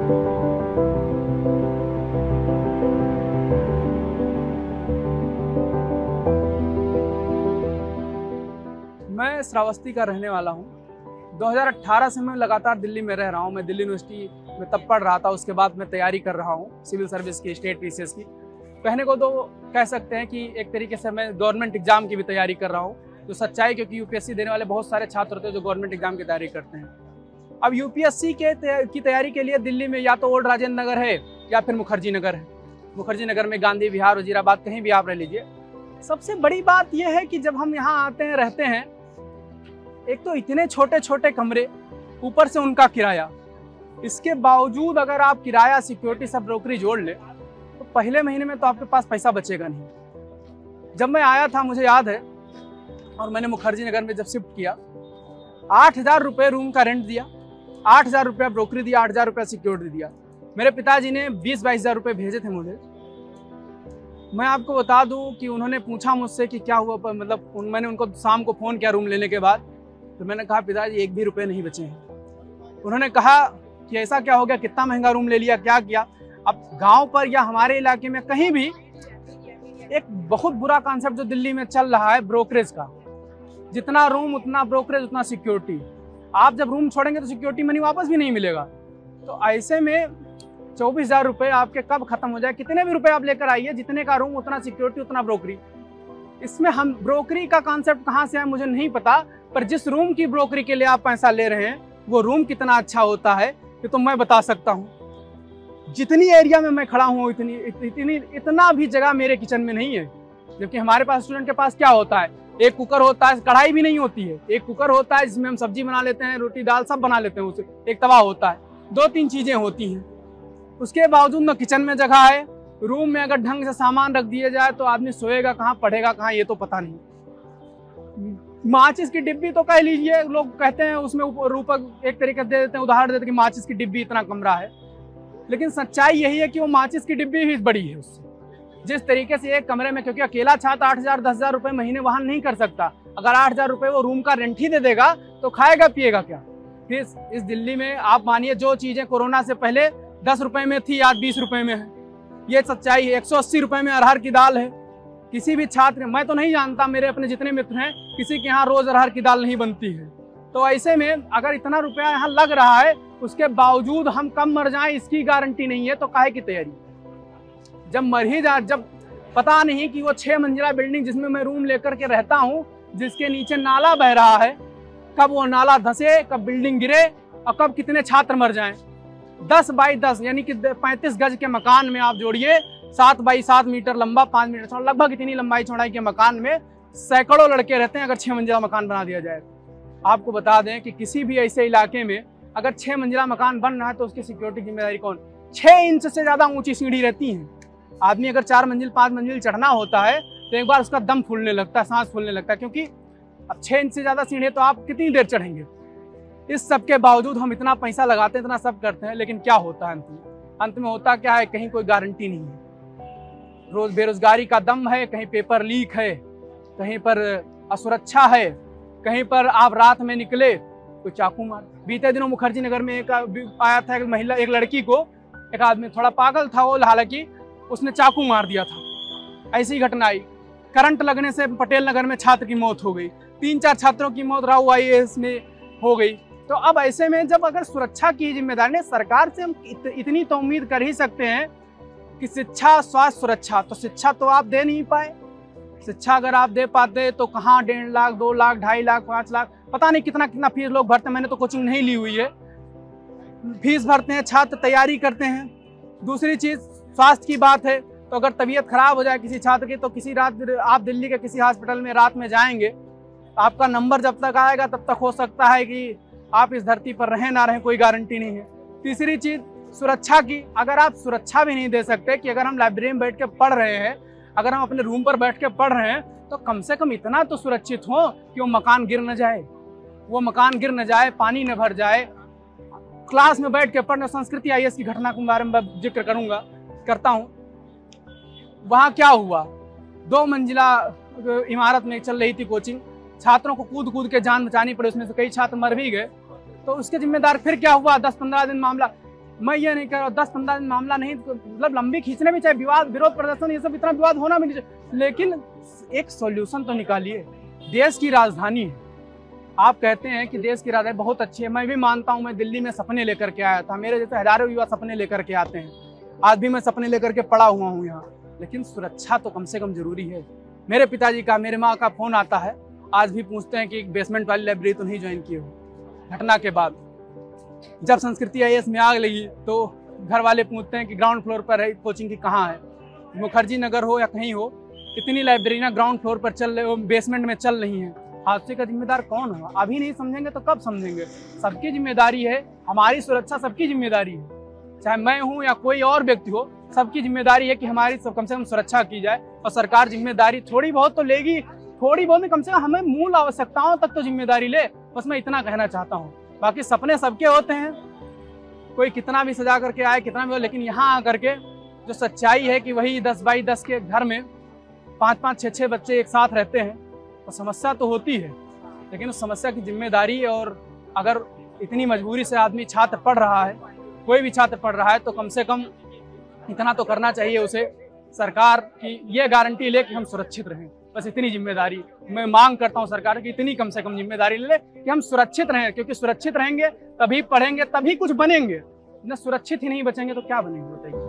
मैं श्रावस्ती का रहने वाला हूँ। 2018 से मैं लगातार दिल्ली में रह रहा हूँ। मैं दिल्ली यूनिवर्सिटी में तब पढ़ रहा था, उसके बाद मैं तैयारी कर रहा हूँ सिविल सर्विस की, स्टेट पीसीएस की। कहने को तो कह सकते हैं कि एक तरीके से मैं गवर्नमेंट एग्जाम की भी तैयारी कर रहा हूँ, जो सच्चाई, क्योंकि यूपीएससी देने वाले बहुत सारे छात्र होते हैं जो गवर्नमेंट एग्जाम की तैयारी करते हैं। अब यूपीएससी की तैयारी के लिए दिल्ली में या तो ओल्ड राजेंद्र नगर है या फिर मुखर्जी नगर है। मुखर्जी नगर में गांधी विहार, वजीराबाद, कहीं भी आप रह लीजिए। सबसे बड़ी बात यह है कि जब हम यहाँ आते हैं, रहते हैं, एक तो इतने छोटे छोटे कमरे, ऊपर से उनका किराया, इसके बावजूद अगर आप किराया, सिक्योरिटी, सब ब्रोकरी जोड़ ले तो पहले महीने में तो आपके पास पैसा बचेगा नहीं। जब मैं आया था, मुझे याद है, और मैंने मुखर्जी नगर में जब शिफ्ट किया, 8,000 रुपये रूम का रेंट दिया, 8,000 रुपया ब्रोकरी दिया, 8,000 रुपया सिक्योरिटी दिया। मेरे पिताजी ने 20-22,000 रुपये भेजे थे मुझे। मैं आपको बता दूं कि उन्होंने पूछा मुझसे कि क्या हुआ, मतलब मैंने उनको शाम को फ़ोन किया रूम लेने के बाद, तो मैंने कहा पिताजी 1 भी रुपये नहीं बचे हैं। उन्होंने कहा कि ऐसा क्या हो गया, कितना महंगा रूम ले लिया, क्या किया। अब गांव पर या हमारे इलाके में कहीं भी एक बहुत बुरा कॉन्सेप्ट जो दिल्ली में चल रहा है ब्रोकरेज का, जितना रूम उतना ब्रोकरेज उतना सिक्योरिटी। आप जब रूम छोड़ेंगे तो सिक्योरिटी मनी वापस भी नहीं मिलेगा। तो ऐसे में 24,000 रुपये आपके कब खत्म हो जाए, कितने भी रुपए आप लेकर आइए, जितने का रूम उतना सिक्योरिटी उतना ब्रोकरी। इसमें हम ब्रोकरी का कॉन्सेप्ट कहाँ से है मुझे नहीं पता, पर जिस रूम की ब्रोकरी के लिए आप पैसा ले रहे हैं वो रूम कितना अच्छा होता है ये तो मैं बता सकता हूँ। जितनी एरिया में मैं खड़ा हूँ इतना भी जगह मेरे किचन में नहीं है। जबकि हमारे पास स्टूडेंट के पास क्या होता है, एक कुकर होता है, कढ़ाई भी नहीं होती है, एक कुकर होता है जिसमें हम सब्जी बना लेते हैं, रोटी दाल सब बना लेते हैं, उसे एक तवा होता है, 2-3 चीजें होती हैं। उसके बावजूद न किचन में जगह है। रूम में अगर ढंग से सामान रख दिया जाए तो आदमी सोएगा कहाँ, पढ़ेगा कहाँ, ये तो पता नहीं। माचिस की डिब्बी तो कह लीजिए, लोग कहते हैं उसमें रूपक एक तरीके से दे देते हैं, उदाहरण देते हैं कि माचिस की डिब्बी इतना कमरा है, लेकिन सच्चाई यही है कि वो माचिस की डिब्बी भी बड़ी है उससे। जिस तरीके से एक कमरे में, क्योंकि अकेला छात्र 8,000-10,000 रुपये महीने वहन नहीं कर सकता, अगर 8,000 रुपये वो रूम का रेंट ही दे देगा तो खाएगा पिएगा क्या। फिर इस दिल्ली में आप मानिए जो चीज़ें कोरोना से पहले 10 रुपये में थी आज 20 रुपये में है, ये सच्चाई है। 180 रुपये में अरहर की दाल है। किसी भी छात्र, मैं तो नहीं जानता, मेरे अपने जितने मित्र हैं, किसी के यहाँ रोज अरहर की दाल नहीं बनती है। तो ऐसे में अगर इतना रुपया यहाँ लग रहा है, उसके बावजूद हम कब मर जाएं इसकी गारंटी नहीं है, तो काहे की तैयारी। जब मर ही जा, जब पता नहीं कि वो 6 मंजिला बिल्डिंग जिसमें मैं रूम लेकर के रहता हूँ, जिसके नीचे नाला बह रहा है, कब वो नाला धंसे, कब बिल्डिंग गिरे और कब कितने छात्र मर जाएं। 10 बाई 10 यानी कि 35 गज के मकान में आप जोड़िए, 7 बाई 7 मीटर लंबा, 5 मीटर चौड़ा, लगभग इतनी लंबाई चौड़ाई के मकान में सैकड़ों लड़के रहते हैं। अगर 6 मंजिला मकान बना दिया जाए, आपको बता दें कि किसी भी ऐसे इलाके में अगर 6 मंजिला मकान बन रहा है तो उसकी सिक्योरिटी जिम्मेदारी कौन। 6 इंच से ज्यादा ऊंची सीढ़ी रहती है। आदमी अगर 4 मंजिल 5 मंजिल चढ़ना होता है तो एक बार उसका दम फूलने लगता है, सांस फूलने लगता है, क्योंकि अब 6 इंच से ज्यादा सीढ़ी तो आप कितनी देर चढ़ेंगे। इस सब के बावजूद हम इतना पैसा लगाते हैं, इतना सब करते हैं, लेकिन क्या होता है अंत में होता क्या है, कहीं कोई गारंटी नहीं है। रोज बेरोजगारी का दम है, कहीं पेपर लीक है, कहीं पर असुरक्षा है, कहीं पर आप रात में निकले कोई चाकू मार। बीते दिनों मुखर्जी नगर में एक आया था, एक महिला, एक लड़की को एक आदमी, थोड़ा पागल था वो, हालांकि उसने चाकू मार दिया था। ऐसी घटना आई। करंट लगने से पटेल नगर में छात्र की मौत हो गई, 3-4 छात्रों की मौत राव IAS में हो गई। तो अब ऐसे में जब अगर सुरक्षा की जिम्मेदारी ने सरकार से हम इतनी तो उम्मीद कर ही सकते हैं कि शिक्षा, स्वास्थ्य, सुरक्षा, तो शिक्षा तो आप दे नहीं पाए। शिक्षा अगर आप दे पाते तो कहाँ 1.5 लाख, 2 लाख, 2.5 लाख, 5 लाख, पता नहीं कितना कितना फीस लोग भरते हैं। मैंने तो कोचिंग नहीं ली हुई है। फीस भरते हैं, छात्र तैयारी करते हैं। दूसरी चीज स्वास्थ्य की बात है, तो अगर तबीयत खराब हो जाए किसी छात्र की तो किसी रात आप दिल्ली के किसी हॉस्पिटल में रात में जाएंगे, आपका नंबर जब तक आएगा तब तक हो सकता है कि आप इस धरती पर रहें ना रहें, कोई गारंटी नहीं है। तीसरी चीज सुरक्षा की, अगर आप सुरक्षा भी नहीं दे सकते कि अगर हम लाइब्रेरी में बैठ के पढ़ रहे हैं, अगर हम अपने रूम पर बैठ के पढ़ रहे हैं, तो कम से कम इतना तो सुरक्षित हो कि वो मकान गिर न जाए, वो मकान गिर न जाए, पानी न भर जाए। क्लास में बैठ के पढ़ना, संस्कृति IAS की घटना के बारे में जिक्र करता हूँ। वहाँ क्या हुआ, 2 मंजिला इमारत में चल रही थी कोचिंग, छात्रों को कूद कूद के जान बचानी पड़ी, उसमें से कई छात्र मर भी गए। तो उसके जिम्मेदार फिर क्या हुआ, 10-15 दिन मामला मैं ये नहीं कह रहा 10-15 दिन मामला नहीं, मतलब लंबी खींचने भी चाहिए, विवाद, विरोध प्रदर्शन, ये सब इतना विवाद होना भी नहीं चाहिए, लेकिन एक सॉल्यूशन तो निकालिए। देश की राजधानी है, आप कहते हैं कि देश की राजधानी बहुत अच्छी है, मैं भी मानता हूँ। मैं दिल्ली में सपने लेकर के आया था, मेरे जैसे हजारों युवा सपने लेकर के आते हैं, आज भी मैं सपने लेकर के पड़ा हुआ हूँ यहाँ, लेकिन सुरक्षा तो कम से कम जरूरी है। मेरे पिताजी का, मेरे माँ का फोन आता है, आज भी पूछते हैं कि बेसमेंट वाली लाइब्रेरी तो नहीं ज्वाइन की हो। घटना के बाद जब संस्कृति IAS में आग लगी तो घर वाले पूछते हैं कि ग्राउंड फ्लोर पर है कोचिंग की, कहाँ है, मुखर्जी नगर हो या कहीं हो, इतनी लाइब्रेरी ना ग्राउंड फ्लोर पर चल रहे हो, बेसमेंट में चल रही हैं। हादसे का जिम्मेदार कौन होगा? अभी नहीं समझेंगे तो कब समझेंगे? सबकी जिम्मेदारी है, हमारी सुरक्षा सबकी जिम्मेदारी है, चाहे मैं हूँ या कोई और व्यक्ति हो, सबकी जिम्मेदारी है कि हमारी सब कम से कम सुरक्षा की जाए। और सरकार जिम्मेदारी थोड़ी बहुत तो लेगी, थोड़ी बहुत नहीं, कम से कम हमें मूल आवश्यकताओं तक तो जिम्मेदारी ले, बस मैं इतना कहना चाहता हूँ। बाकी सपने सबके होते हैं, कोई कितना भी सजा करके आए, कितना भी हो, लेकिन यहाँ आकर के जो सच्चाई है कि वही 10 बाई 10 के घर में 5-5, 6-6 बच्चे एक साथ रहते हैं, तो समस्या तो होती है, लेकिन उस समस्या की जिम्मेदारी, और अगर इतनी मजबूरी से आदमी छात्र पढ़ रहा है, कोई भी छात्र पढ़ रहा है, तो कम से कम इतना तो करना चाहिए उसे, सरकार की ये गारंटी ले कि हम सुरक्षित रहें, बस इतनी जिम्मेदारी मैं मांग करता हूं सरकार की, इतनी कम से कम जिम्मेदारी ले कि हम सुरक्षित रहें, क्योंकि सुरक्षित रहेंगे तभी पढ़ेंगे, तभी कुछ बनेंगे। न सुरक्षित ही नहीं बचेंगे तो क्या बनेंगे बताइए।